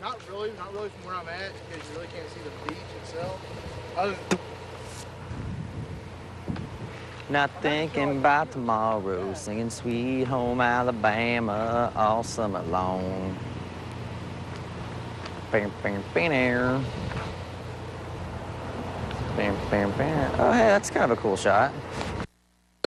Not really from where I'm at, because you really can't see the beach itself. Not thinking about tomorrow, singing Sweet Home Alabama all summer long. Bam, bam, bam, bam, bam, bam. Oh, hey, that's kind of a cool shot.